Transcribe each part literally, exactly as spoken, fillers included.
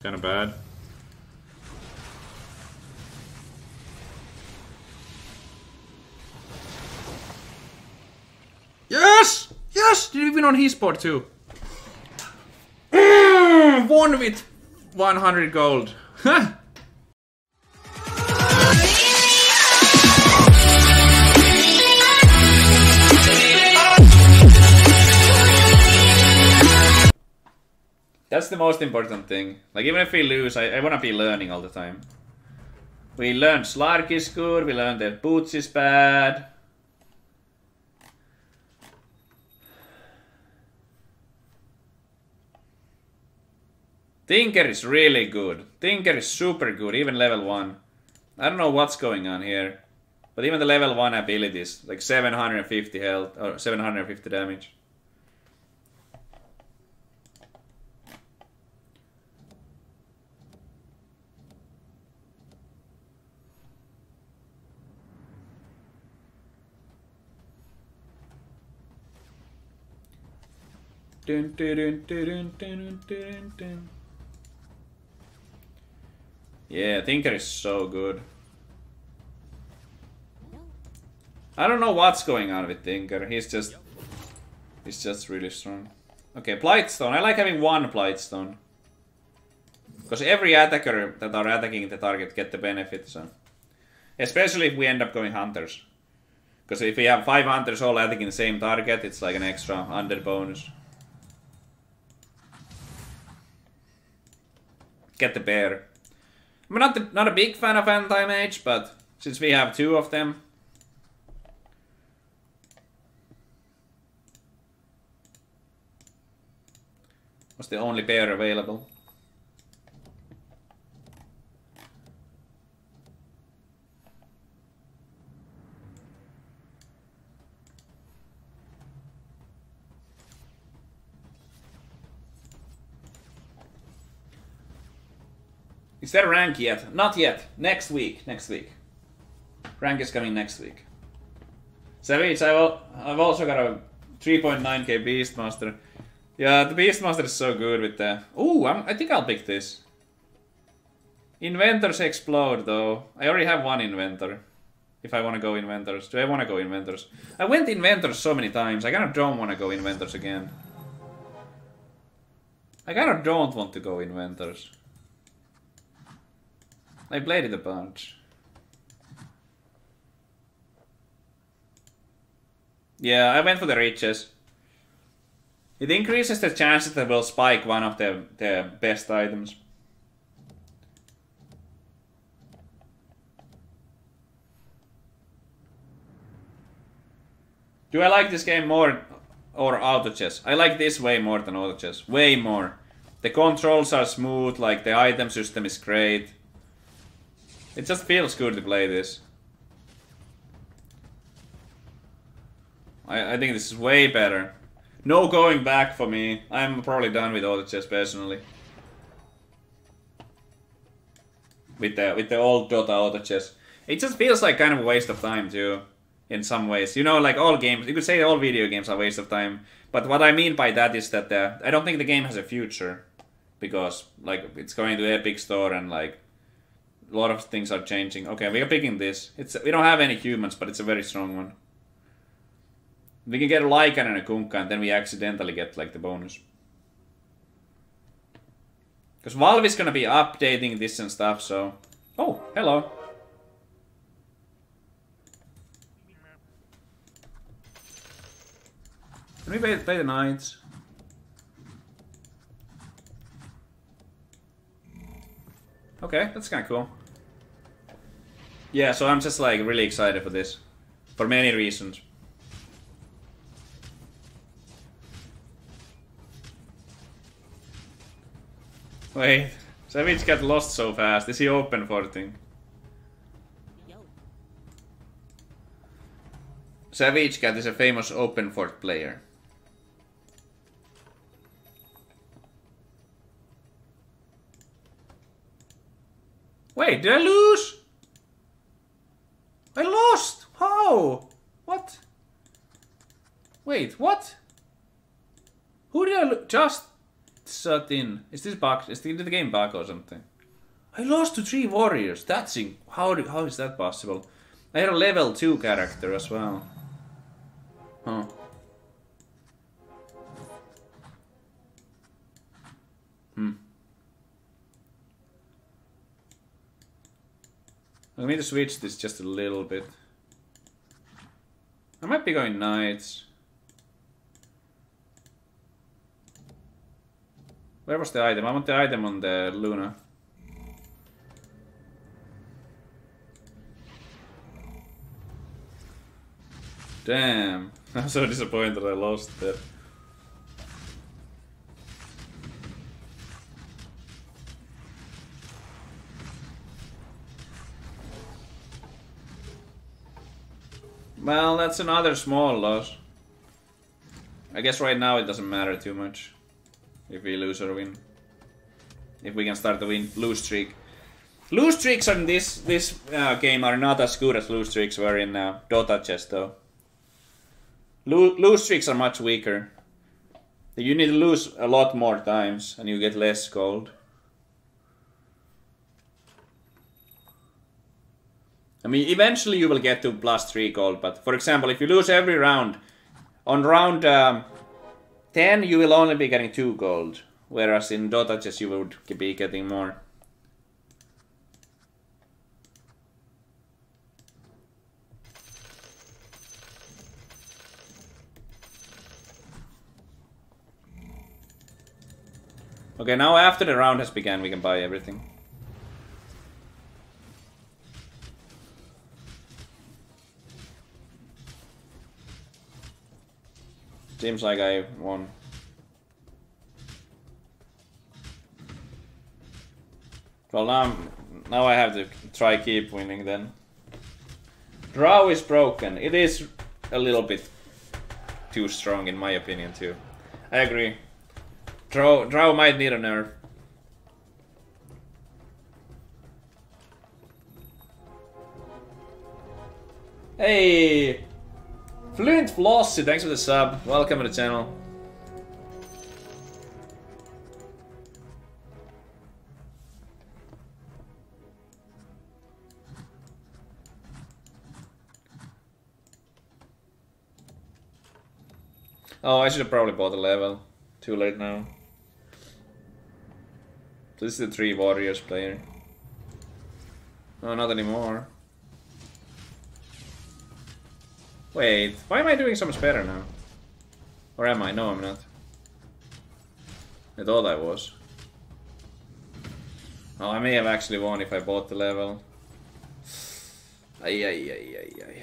Kinda bad. Yes! Yes! Did we win on his board too? Mm, won with one hundred gold. Huh? That's the most important thing. Like, even if we lose, I, I wanna be learning all the time. We learned Slark is good, we learned that Boots is bad. Tinker is really good. Tinker is super good, even level one. I don't know what's going on here. But even the level one abilities, like seven hundred fifty health, or seven hundred fifty damage. Dun, dun, dun, dun, dun, dun, dun. Yeah, Tinker is so good. I don't know what's going on with Tinker. He's just... He's just really strong. Okay, Blightstone. I like having one Blightstone. Because every attacker that are attacking the target get the benefit, so... Especially if we end up going Hunters. Because if we have five Hunters all attacking the same target, it's like an extra under bonus. Get the bear. I'm not, the, not a big fan of anti-mage, but since we have two of them... Was the only bear available. Is there rank yet? Not yet. Next week. Next week. Rank is coming next week. Savage, I've also got a three point nine K Beastmaster. Yeah, the Beastmaster is so good with the... Ooh, I'm, I think I'll pick this. Inventors explode, though. I already have one Inventor. If I want to go Inventors. Do I want to go Inventors? I went Inventors so many times. I kind of don't want to go Inventors again. I kind of don't want to go Inventors. I played it a bunch. Yeah, I went for the riches. It increases the chances that we'll spike one of the, the best items. Do I like this game more or auto chess? I like this way more than auto chess. Way more. The controls are smooth, like the item system is great. It just feels good to play this. I, I think this is way better. No going back for me. I'm probably done with auto chess personally. With the with the old Dota auto chess. It just feels like kind of a waste of time too. In some ways. You know, like all games, you could say all video games are a waste of time. But what I mean by that is that uh, I don't think the game has a future. Because like it's going to Epic Store and like a lot of things are changing. Okay, we are picking this. It's we don't have any humans, but it's a very strong one. We can get a Lycan and a Kunkka, and then we accidentally get like the bonus. Because Valve is gonna be updating this and stuff, so... Oh, hello. Can we play, play the Knights? Okay, that's kinda cool. Yeah, so I'm just like really excited for this. For many reasons. Wait, Savage got lost so fast. Is he open for thing? Savage Cat is a famous open fort player. Wait, did I lose? I lost! How? What? Wait, what? Who did I lose? Just... shut in. Is this bug? Is the, did the game bug or something? I lost to three warriors. That's in, how do, how is that possible? I had a level two character as well. Huh. Hmm. I need to switch this just a little bit. I might be going knights. Where was the item? I want the item on the Luna. Damn. I'm so disappointed I lost that. Well, that's another small loss. I guess right now it doesn't matter too much if we lose or win. If we can start the win lose streak. Lose streaks in this this uh, game are not as good as lose streaks were in uh, Dota chess though. Lo lose streaks are much weaker. You need to lose a lot more times and you get less gold. I mean, eventually you will get to plus three gold, but for example, if you lose every round, on round um, ten you will only be getting two gold, whereas in Dota chess you would be getting more. Okay, now after the round has begun, we can buy everything. Seems like I won. Well, now, now I have to try keep winning then. Draw is broken. It is a little bit too strong in my opinion too. I agree. Draw, draw might need a nerf. Hey! Fluent Flossy, thanks for the sub. Welcome to the channel. Oh, I should have probably bought a level. Too late now. This is the three warriors player. Oh, not anymore. Wait, why am I doing so much better now? Or am I? No, I'm not. I thought I was. Oh, I may have actually won if I bought the level. Ay, ay, ay, ay, ay.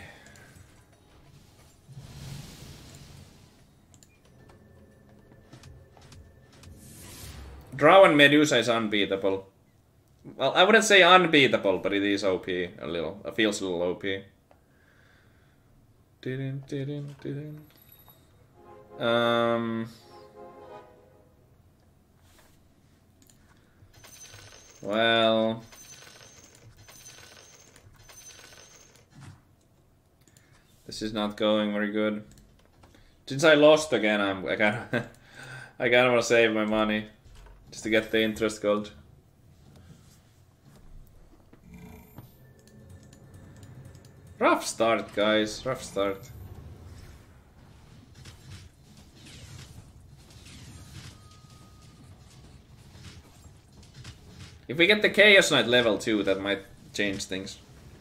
Drow and Medusa is unbeatable. Well, I wouldn't say unbeatable, but it is O P a little. It feels a little O P. Um. Well. This is not going very good. Since I lost again, I'm I kind of I kind of want to save my money just to get the interest gold. Rough start, guys. Rough start. If we get the Chaos Knight level two, that might change things.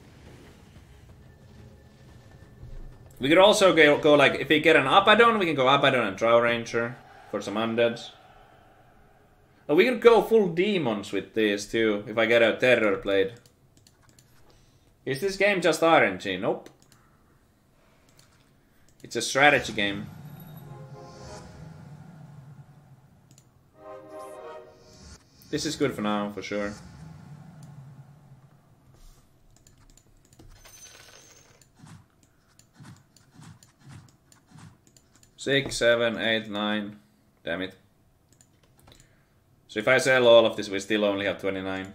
We could also go, go like, if we get an Abaddon, we can go Abaddon and Drow Ranger for some undeads. Oh, we could go full demons with this too, if I get a Terror Blade. Is this game just R N G? Nope. It's a strategy game. This is good for now, for sure. Six, seven, eight, nine. Damn it. So if I sell all of this, we still only have twenty-nine.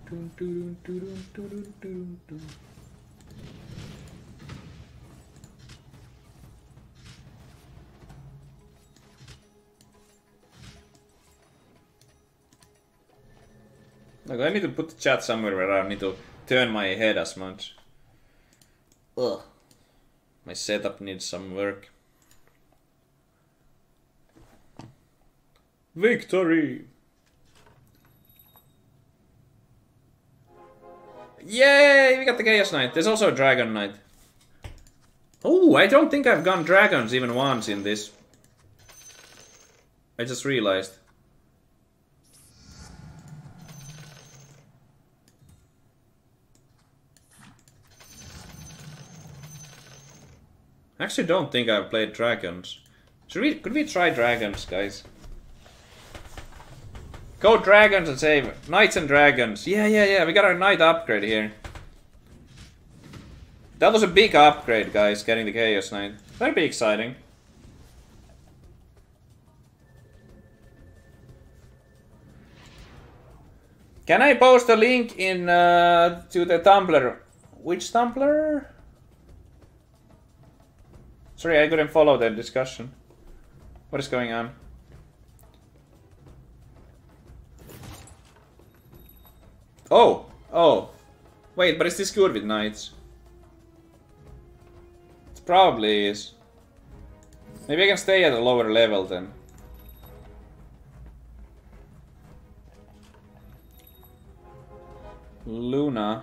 Look, I need to put the chat somewhere where I don't need to turn my head as much. Ugh. My setup needs some work. Victory! Yay! We got the Chaos Knight. There's also a Dragon Knight. Oh, I don't think I've gone dragons even once in this. I just realized. I actually don't think I've played dragons. Should we, could we try dragons, guys? Go dragons and save knights and dragons. Yeah, yeah, yeah. We got our knight upgrade here. That was a big upgrade, guys, getting the Chaos Knight. That'd be exciting. Can I post a link in uh, to the Tumblr? Which Tumblr? Sorry, I couldn't follow the discussion. What is going on? Oh! Oh! Wait, but is this good with knights? It probably is. Maybe I can stay at a lower level then. Luna.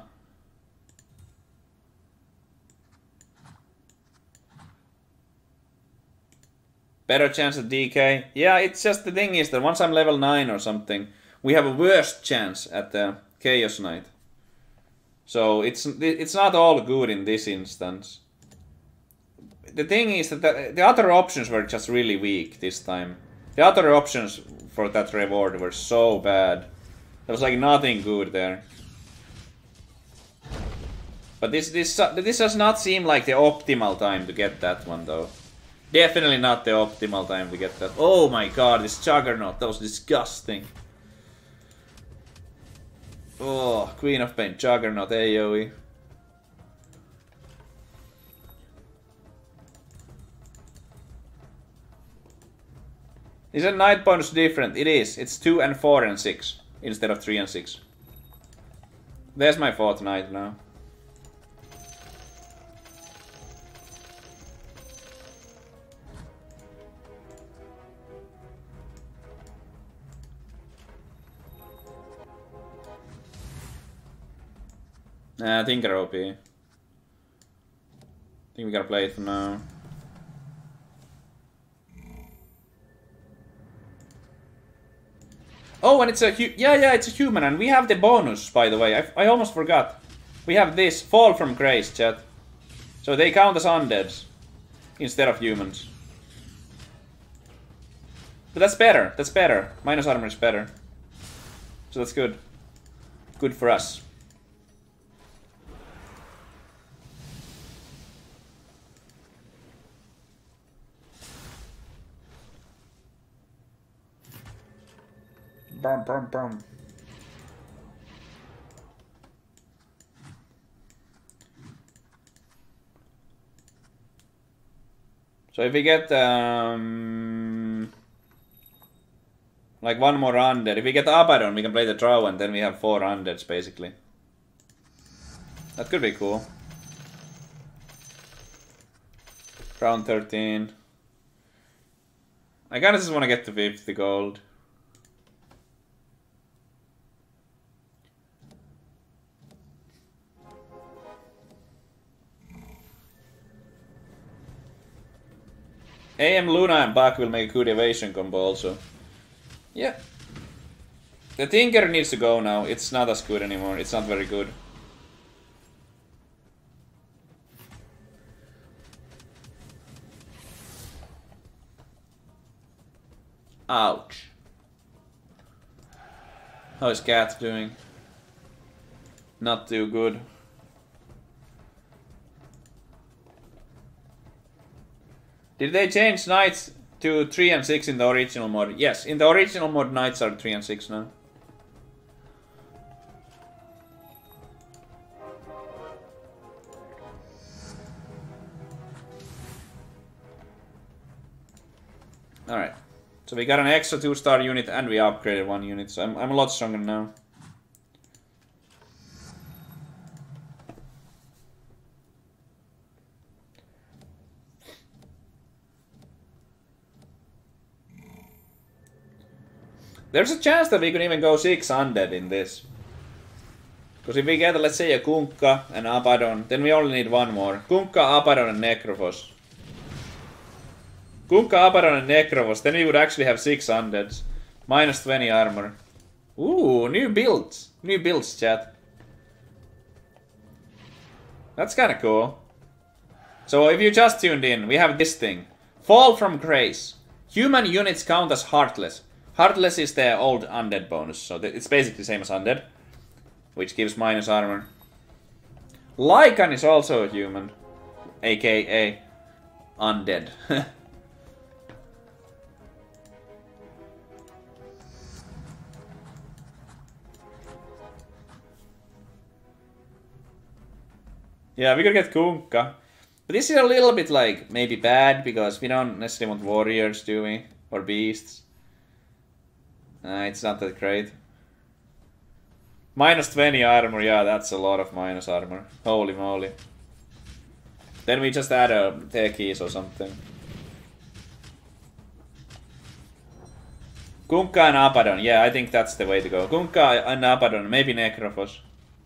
Better chance at D K. Yeah, it's just the thing is that once I'm level nine or something, we have a worse chance at the Chaos Knight. So it's it's not all good in this instance. The thing is that the, the other options were just really weak this time. The other options for that reward were so bad. There was like nothing good there. But this this this does not seem like the optimal time to get that one though. Definitely not the optimal time to get that. Oh my god, this Juggernaut, that was disgusting. Oh, Queen of Pain, Juggernaut, AoE. Is a knight bonus different? It is. It's two and four and six instead of three and six. There's my fourth knight now. Nah, Tinker O P. I think we gotta play it for now. Oh, and it's a hu yeah, yeah, it's a human, and we have the bonus, by the way. I, I almost forgot. We have this Fall from Grace, chat. So they count as undeads instead of humans. But that's better. That's better. Minus armor is better. So that's good. Good for us. Bum, bum, bum. So if we get um, like one more undead, if we get Abaddon, we can play the draw and then we have four undeads basically. That could be cool. Round thirteen. I kinda just wanna get to fifty gold. A M Luna and Buck will make a good evasion combo also. Yeah. The Tinker needs to go now. It's not as good anymore. It's not very good. Ouch. How is Cat doing? Not too good. Did they change knights to three and six in the original mod? Yes, in the original mod knights are three and six now. Alright. So we got an extra two star unit and we upgraded one unit, so I'm, I'm a lot stronger now. There's a chance that we could even go six undead in this. Because if we get, let's say, a Kunkka and Abaddon, then we only need one more. Kunkka, Abaddon, and Necrophos. Kunkka, Abaddon, and Necrophos, then we would actually have six undeads. Minus twenty armor. Ooh, new builds. New builds, chat. That's kinda cool. So if you just tuned in, we have this thing. Fall from Grace. Human units count as Heartless. Heartless is the old undead bonus, so it's basically the same as undead, which gives minus armor. Lycan is also a human, aka undead. Yeah, we could get Kunkka. But this is a little bit like, maybe bad, because we don't necessarily want warriors, do we? Or beasts. Uh, it's not that great. Minus twenty armor, yeah, that's a lot of minus armor. Holy moly. Then we just add a techies or something. Kunkka and Abaddon, yeah, I think that's the way to go. Kunkka and Abaddon, maybe Necrophos.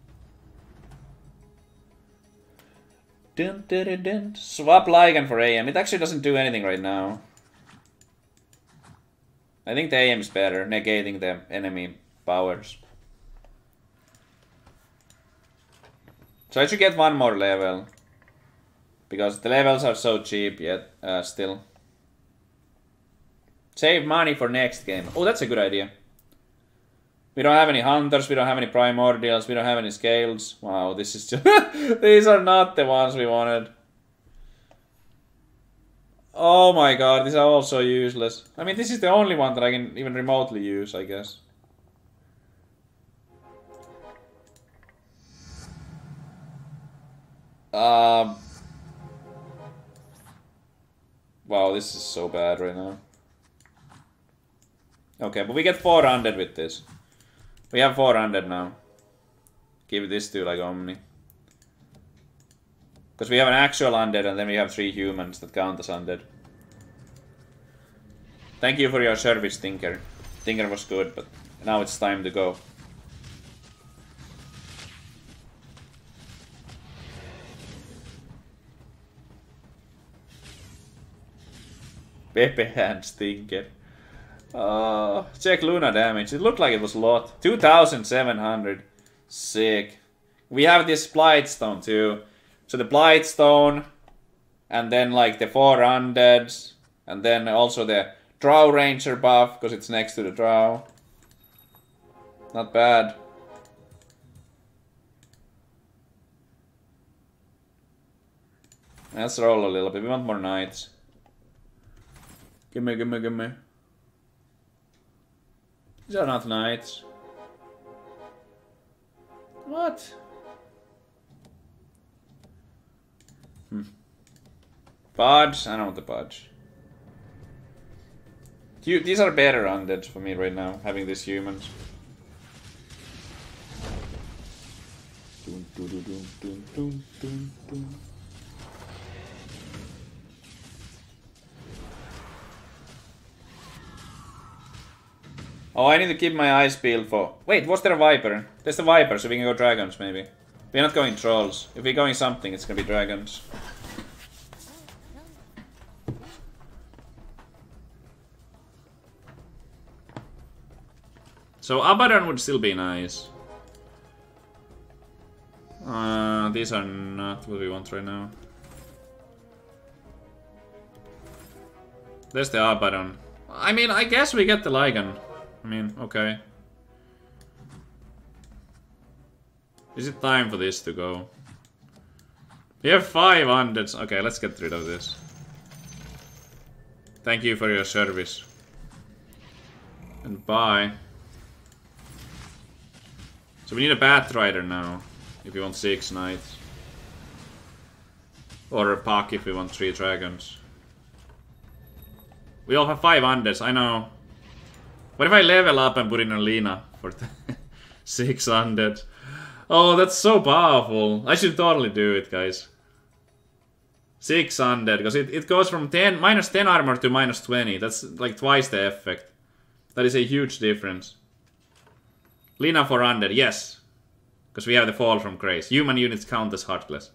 Dun, dun, dun, dun. Swap Lycan for A M. It actually doesn't do anything right now. I think the A M is better, negating the enemy powers. So I should get one more level. Because the levels are so cheap yet, uh, still. Save money for next game. Oh, that's a good idea. We don't have any hunters, we don't have any primordials, we don't have any scales. Wow, this is just... These are not the ones we wanted. Oh my god, these are all so useless. I mean, this is the only one that I can even remotely use, I guess. Um... Wow, this is so bad right now. Okay, but we get four hundred with this. We have four hundred now. Give this to like Omni. Because we have an actual undead and then we have three humans that count as undead. Thank you for your service, Tinker. Tinker was good, but now it's time to go. Pepe hands, Tinker. Uh, check Luna damage. It looked like it was a lot. two thousand seven hundred. Sick. We have this Blightstone too. So the Blightstone, and then like the four undeads, and then also the Drow Ranger buff, because it's next to the Drow. Not bad. Let's roll a little bit. We want more knights. Gimme, gimme, gimme. These are not knights. What? Hmm. Budge? I don't want the budge. These are better undead for me right now, having these humans. Dun, dun, dun, dun, dun, dun, dun. Oh, I need to keep my eyes peeled for... Wait, was there a Viper? There's a Viper, so we can go dragons, maybe. We're not going trolls. If we're going something, it's gonna be dragons. So Abaddon would still be nice. Uh, these are not what we want right now. There's the Abaddon. I mean, I guess we get the Lycan. I mean, okay. Is it time for this to go? We have five hundreds. Okay, let's get rid of this. Thank you for your service. And bye. So we need a Batrider now, if we want six knights. Or a Puck if we want three dragons. We all have five unders, I know. What if I level up and put in a Lina for six hundred? Oh, that's so powerful. I should totally do it, guys. six hundred, because it, it goes from ten, minus ten armor to minus twenty. That's like twice the effect. That is a huge difference. Lina four hundred, yes. Because we have the fall from Grace. Human units count as Heartless.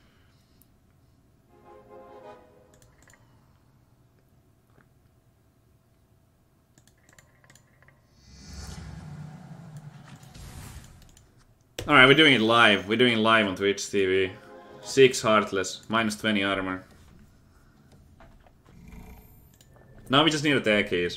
Alright, we're doing it live. We're doing it live on Twitch T V. six Heartless, minus twenty armor. Now we just need attack keys.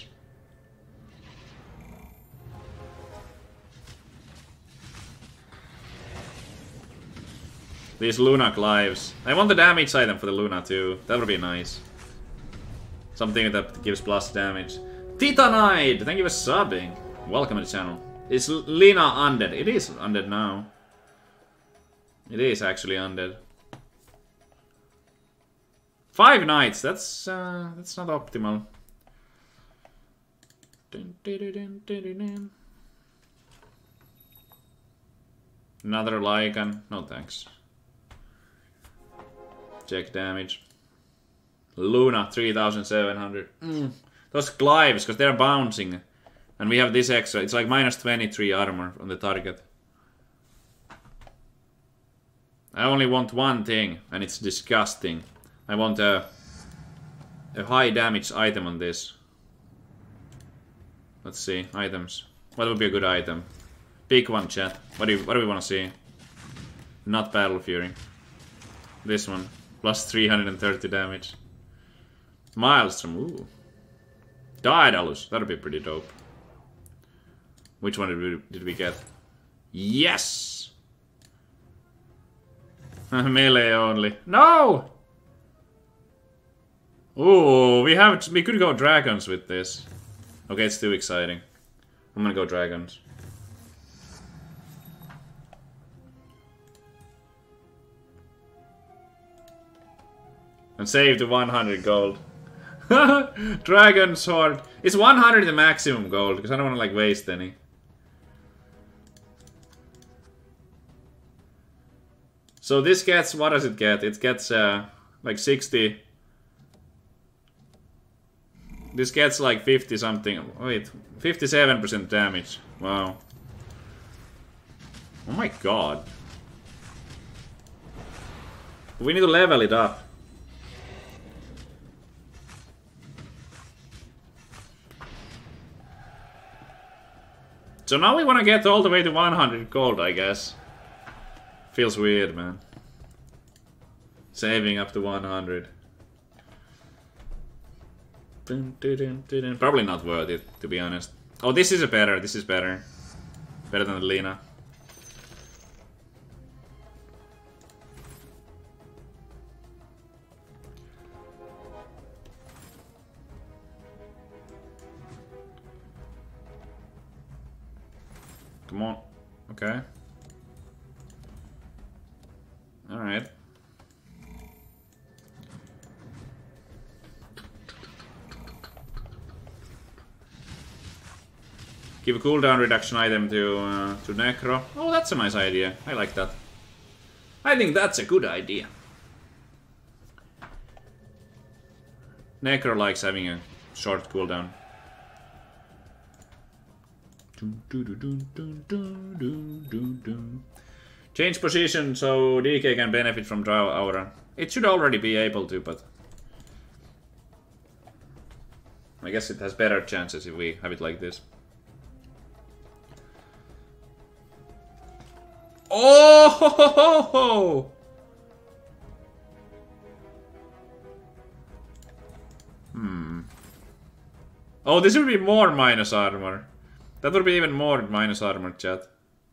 These Luna Clives. I want the damage item for the Luna too. That would be nice. Something that gives plus damage. Titanide! Thank you for subbing. Welcome to the channel. Is Lina undead? It is undead now. It is actually undead. Five knights. That's uh, that's not optimal. Dun, dun, dun, dun, dun, dun. Another Lycan. No thanks. Check damage. Luna three thousand seven hundred. Mm. Those Clives, because they're bouncing. And we have this extra. It's like minus twenty-three armor on the target. I only want one thing, and it's disgusting. I want a, a high damage item on this. Let's see, items. What would be a good item? Pick one, chat. What do you, what do we want to see? Not Battle Fury. This one. Plus three hundred thirty damage. Maelstrom, ooh. Daedalus, that'd be pretty dope. Which one did we, did we get? Yes! Melee only. No! Ooh, we have we could go dragons with this. Okay, it's too exciting. I'm gonna go dragons. And save the one hundred gold. Dragon sword. It's one hundred the maximum gold, because I don't want to like waste any. So this gets, what does it get? It gets uh, like sixty. This gets like fifty something. Wait, fifty-seven percent damage. Wow. Oh my god. We need to level it up. So now we want to get all the way to one hundred gold, I guess. Feels weird, man. Saving up to one hundred. Probably not worth it, to be honest. Oh, this is a better. This is better. Better than the Lina. Come on. Okay. Alright. Give a cooldown reduction item to uh, to Necro. Oh, that's a nice idea. I like that. I think that's a good idea. Necro likes having a short cooldown. Change position so D K can benefit from Drow Aura. It should already be able to, but I guess it has better chances if we have it like this. Oh! Ho, ho, ho, ho. Hmm. Oh, this would be more minus armor. That would be even more minus armor, chat.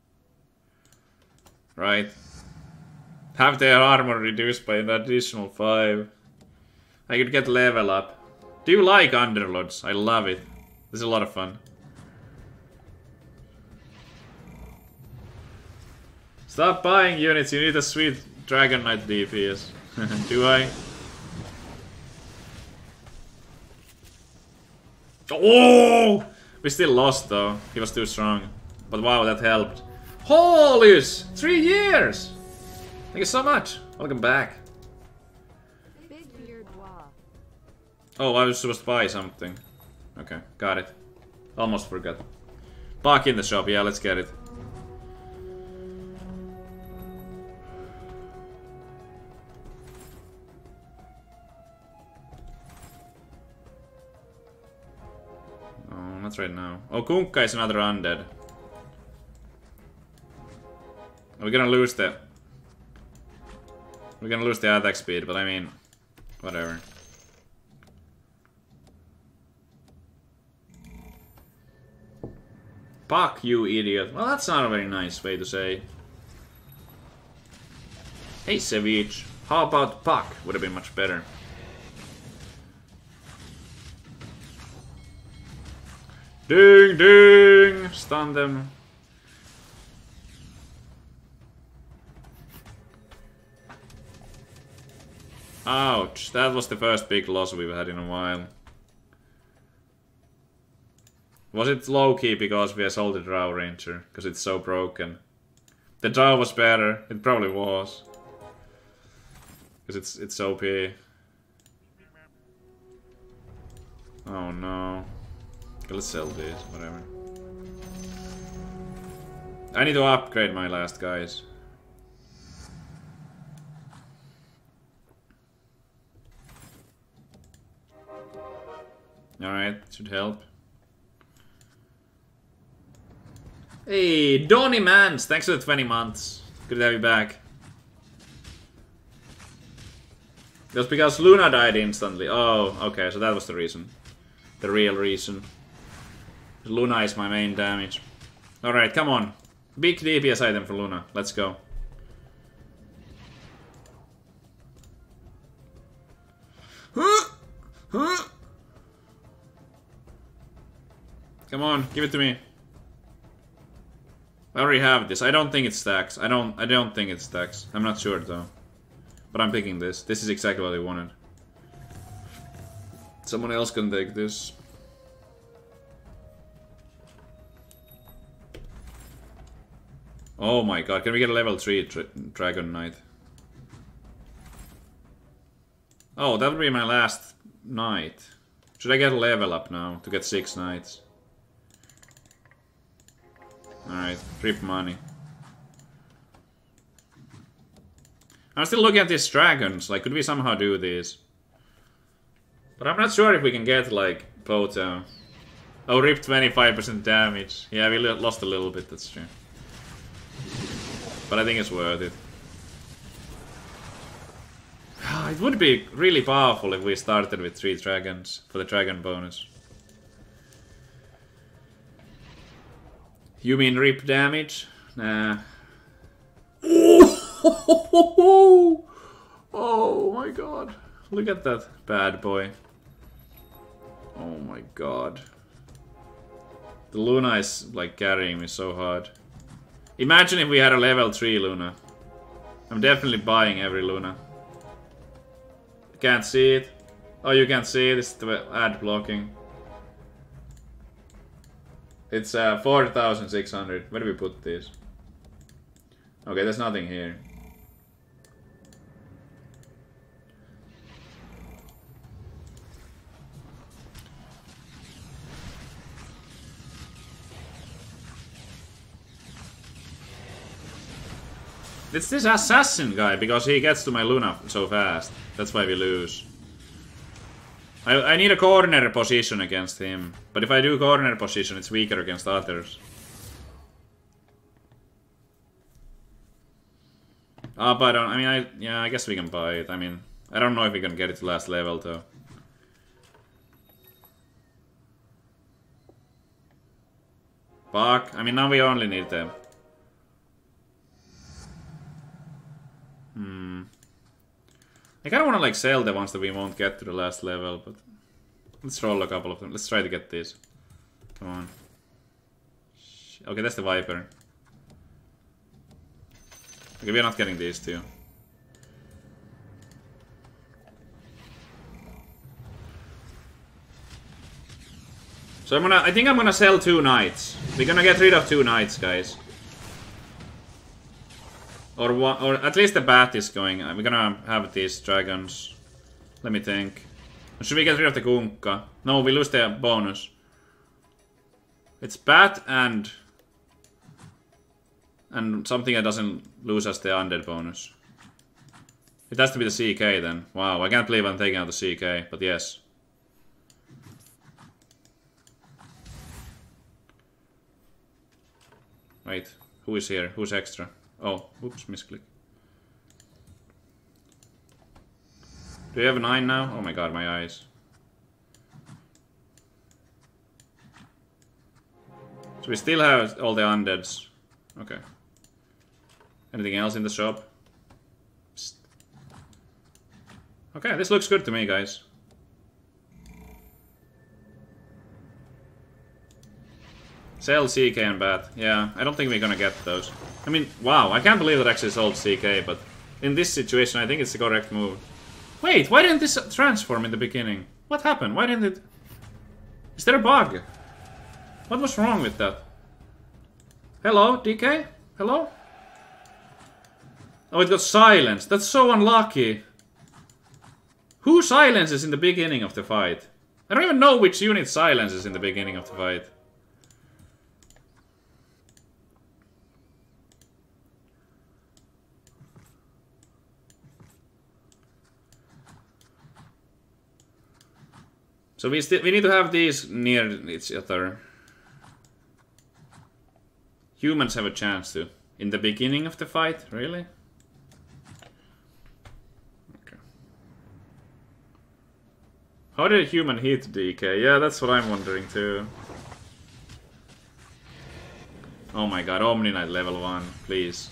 Right. Have their armor reduced by an additional five. I could get level up. Do you like Underlords? I love it. This is a lot of fun. Stop buying units, you need a sweet Dragon Knight D P S. Do I? Oh! We still lost though. He was too strong. But wow, that helped. Holies! Three years! Thank you so much. Welcome back. Big beard wah. Oh, I was supposed to buy something. Okay, got it. Almost forgot. Back in the shop, yeah, let's get it. Oh, not right now. Oh, Kunkka is another undead. We're gonna lose the... We're gonna lose the attack speed, but I mean... Whatever. Puck, you idiot. Well, that's not a very nice way to say. Hey, Savage. How about Puck? Would have been much better. Ding, ding! Stun them. Ouch. That was the first big loss we've had in a while. Was it low-key because we assaulted Drow Ranger? Because it's so broken. The Drow was better. It probably was. Because it's, it's O P. Oh no. Okay, let's sell this, whatever. I need to upgrade my last guys. Alright, should help. Hey, Donny Mans, thanks for the twenty months. Good to have you back. It was because Luna died instantly. Oh, okay, so that was the reason. The real reason. Luna is my main damage. Alright, come on. Big D P S item for Luna. Let's go. Huh? Huh? Come on, give it to me. I already have this. I don't think it stacks. I don't I don't think it stacks. I'm not sure though. But I'm picking this. This is exactly what I wanted. Someone else can take this. Oh my god, can we get a level three dra Dragon Knight? Oh, that would be my last knight. Should I get a level up now to get six knights? Alright, trip money. I'm still looking at these dragons, like, could we somehow do this? But I'm not sure if we can get, like, Poto. Oh, rip twenty-five percent damage. Yeah, we lost a little bit, that's true. But I think it's worth it. It would be really powerful if we started with three dragons for the dragon bonus. You mean rip damage? Nah. Oh, oh my god. Look at that bad boy. Oh my god. The Luna is like carrying me so hard. Imagine if we had a level three Luna. I'm definitely buying every Luna. Can't see it. Oh, you can't see it. It's the ad blocking. It's uh, four thousand six hundred. Where do we put this? Okay, there's nothing here. It's this assassin guy, because he gets to my Luna so fast. That's why we lose. I, I need a corner position against him. But if I do corner position, it's weaker against others. Ah, uh, but I, don't, I mean, I yeah, I guess we can buy it. I mean, I don't know if we can get it to last level, though. Fuck. I mean, now we only need them. Hmm. I kinda wanna like sell the ones that we won't get to the last level, but let's roll a couple of them. Let's try to get these. Come on. Okay, that's the Viper. Okay, we're not getting these two. So I'm gonna, I think I'm gonna sell two knights. We're gonna get rid of two knights, guys. Or one, or at least the bat is going. We're gonna have these dragons. Let me think. Should we get rid of the Kunkka? No, we lose the bonus. It's bat and... And something that doesn't lose us the undead bonus. It has to be the C K then. Wow, I can't believe I'm taking out the C K, but yes. Wait, who is here? Who's extra? Oh, oops, misclick. Do you have a nine now? Oh my god, my eyes. So we still have all the undeads. Okay. Anything else in the shop? Psst. Okay, this looks good to me, guys. Sell C K and bat. Yeah, I don't think we're gonna get those. I mean, wow, I can't believe that actually sold C K, but in this situation I think it's the correct move. Wait, why didn't this transform in the beginning? What happened? Why didn't it... Is there a bug? What was wrong with that? Hello, D K? Hello? Oh, it got silenced. That's so unlucky. Who silences in the beginning of the fight? I don't even know which unit silences in the beginning of the fight. So we still we need to have these near each other. Humans have a chance to. In the beginning of the fight? Really? Okay. How did a human hit D K? Yeah, that's what I'm wondering too. Oh my god, Omni Knight level one, please.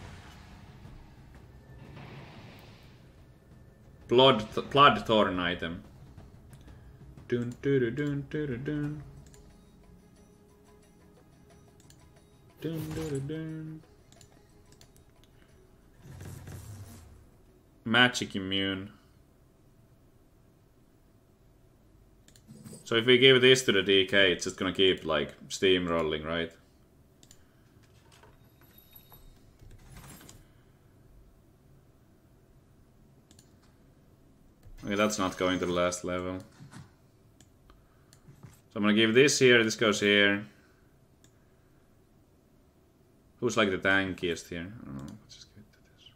Blood, blood Thorn item. Dun, dun, dun, dun, dun, dun. Dun, dun, dun. Magic immune. So if we give this to the D K, it's just gonna keep like steamrolling, right? Okay, that's not going to the last level. So I'm gonna give this here, this goes here. Who's like the tankiest here? I don't know, let's just get to this.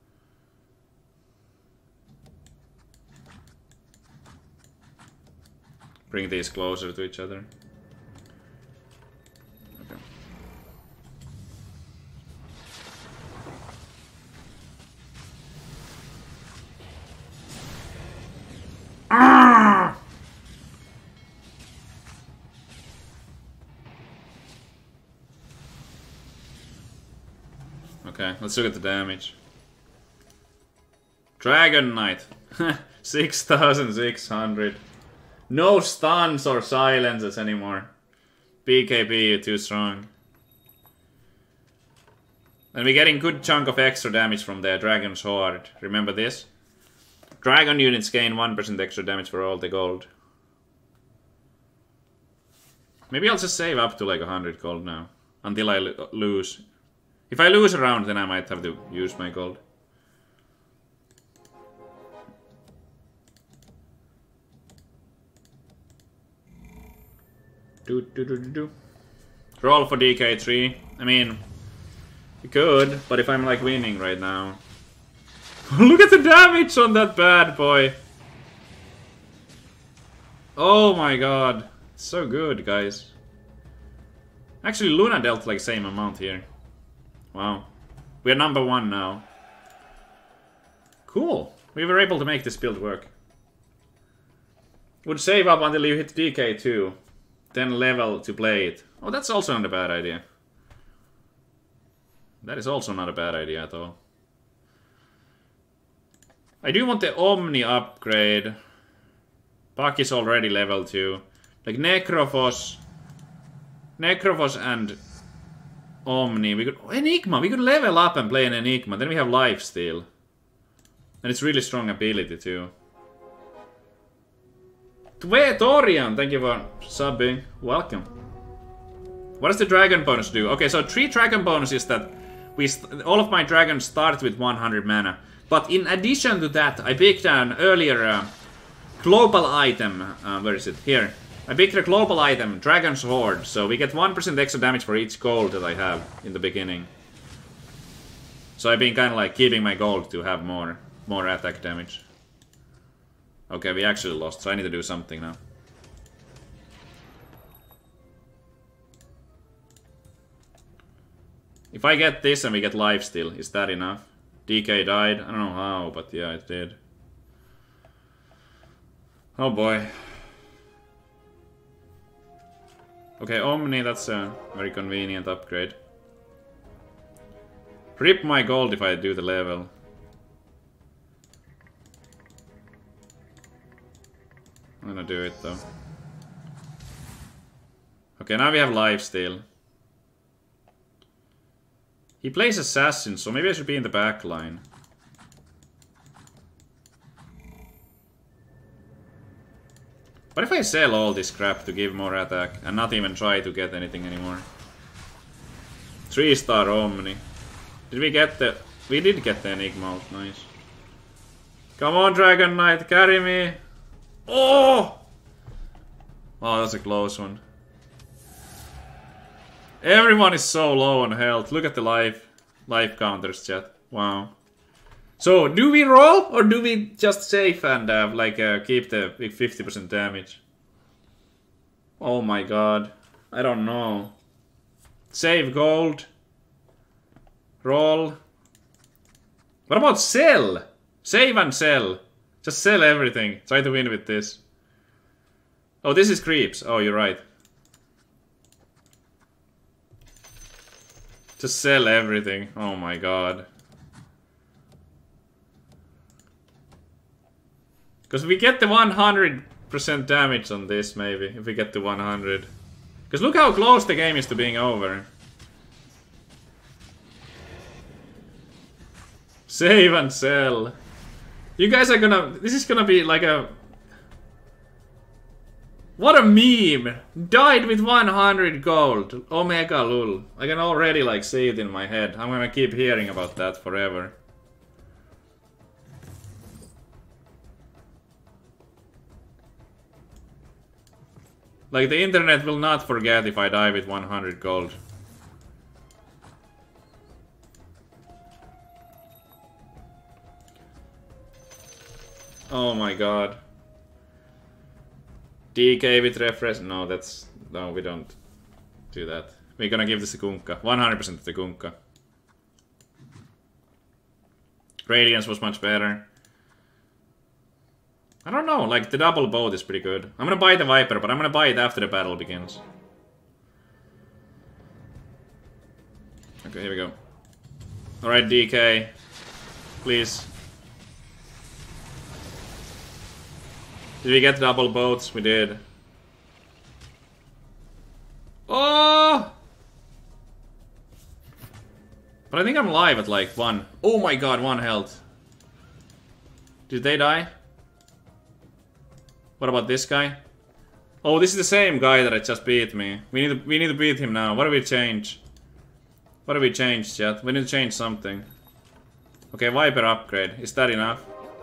Bring these closer to each other. Okay. Ah! Okay, let's look at the damage. Dragon Knight. six thousand six hundred. No stuns or silences anymore. B K B, you're too strong. And we're getting good chunk of extra damage from the Dragon's Horde. Remember this? Dragon units gain one percent extra damage for all the gold. Maybe I'll just save up to like one hundred gold now. Until I lo lose. If I lose a round, then I might have to use my gold. Do, do, do, do, do. Roll for D K three. I mean, you could, but if I'm like winning right now. Look at the damage on that bad boy. Oh my god. It's so good, guys. Actually, Luna dealt like same amount here. Wow. We're number one now. Cool. We were able to make this build work. Would save up until you hit D K two. Then level to play it. Oh, that's also not a bad idea. That is also not a bad idea at all. I do want the Omni upgrade. Puck is already level two. Like Necrophos. Necrophos and Omni. We could Enigma. We could level up and play an Enigma. Then we have lifesteal. And it's really strong ability too. Torian, thank you for subbing. Welcome. What does the dragon bonus do? Okay, so three dragon bonuses that we all of my dragons start with one hundred mana. But in addition to that, I picked an earlier uh, global item. Uh, where is it? Here. I picked a global item, Dragon's Horde. So we get one percent extra damage for each gold that I have in the beginning. So I've been kind of like keeping my gold to have more, more attack damage. Okay, we actually lost, so I need to do something now. If I get this and we get lifesteal, is that enough? D K died, I don't know how, but yeah, it did. Oh boy. Okay, Omni, that's a very convenient upgrade. Rip my gold if I do the level. I'm gonna do it though. Okay, now we have lifesteal. He plays assassin, so maybe I should be in the back line. What if I sell all this crap to give more attack and not even try to get anything anymore? Three star Omni. Did we get the... We did get the Enigma, nice. Come on, Dragon Knight, carry me! Oh! Oh, that's a close one. Everyone is so low on health. Look at the life, life counters, chat. Wow. So, do we roll or do we just save and uh, like uh, keep the fifty percent damage? Oh my god. I don't know. Save gold. Roll. What about sell? Save and sell. Just sell everything. Try to win with this. Oh, this is creeps. Oh, you're right. Just sell everything. Oh my god. Because we get the one hundred percent damage on this, maybe. If we get to one hundred. Because look how close the game is to being over. Save and sell. You guys are gonna... This is gonna be like a... What a meme! Died with one hundred gold. Omega lul. I can already like see it in my head. I'm gonna keep hearing about that forever. Like the internet will not forget if I die with one hundred gold. Oh my god. D K with refresh? No, that's... No, we don't do that. We're gonna give this to Kunkka. one hundred percent to Kunkka. Radiance was much better. I don't know, like the double boat is pretty good. I'm gonna buy the Viper, but I'm gonna buy it after the battle begins. Okay, here we go. Alright, D K. Please. Did we get double boats? We did. Oh! But I think I'm live at like one. Oh my god, one health. Did they die? What about this guy? Oh, this is the same guy that I just beat me. We need to we need to beat him now. What do we change? What do we change, chat? We need to change something. Okay, Viper upgrade. Is that enough?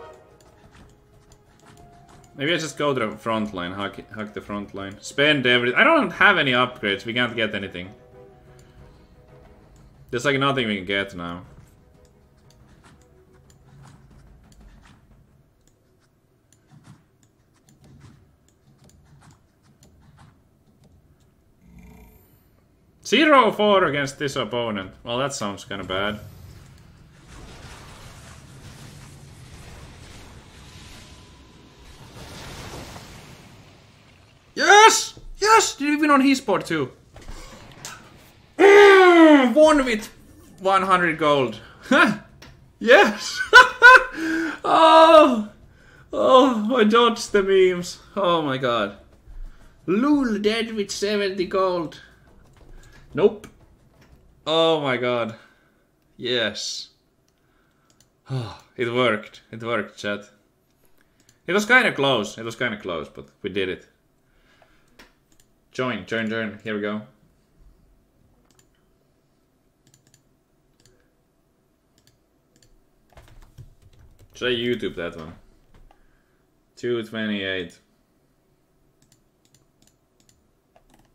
Maybe I just go to the front line, hack, hack the front line. Spend everything. I don't have any upgrades, we can't get anything. There's like nothing we can get now. zero four against this opponent. Well, that sounds kind of bad. Yes! Yes! Did we win on his board too? Mm, won with one hundred gold. Yes! Oh! Oh, I dodged the memes. Oh my god. Lul dead with seventy gold. Nope. Oh my god. Yes. Oh, it worked. It worked, chat. It was kind of close. It was kind of close, but we did it. Join, join, join. Here we go. Should I YouTube that one? two twenty-eight.